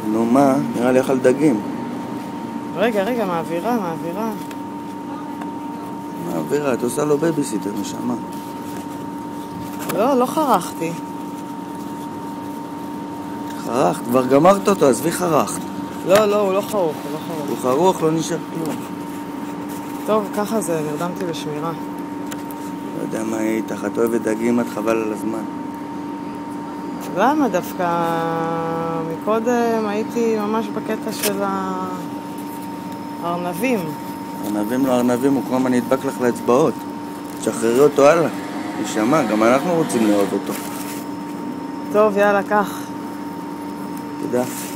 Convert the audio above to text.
נו מה? נראה לי אכל דגים. רגע, מעבירה. מעבירה, את עושה לו בייביסיטר, נשמה. לא חרכתי. חרכת, כבר גמרת אותו, עזבי חרכת. לא, הוא לא חרוך, הוא חרוך, לא נשאר כלום. טוב, ככה זה, נרדמתי בשמירה. לא יודע מה יהיה איתך, את אוהבת דגים, את חבל על הזמן. למה דווקא? מקודם הייתי ממש בקטע של הארנבים. ארנבים לא ארנבים, הוא כל הזמן נדבק לך לאצבעות. תשחררי אותו הלאה. נשמה, גם אנחנו רוצים לאהוב אותו. טוב, יאללה, קח. תודה.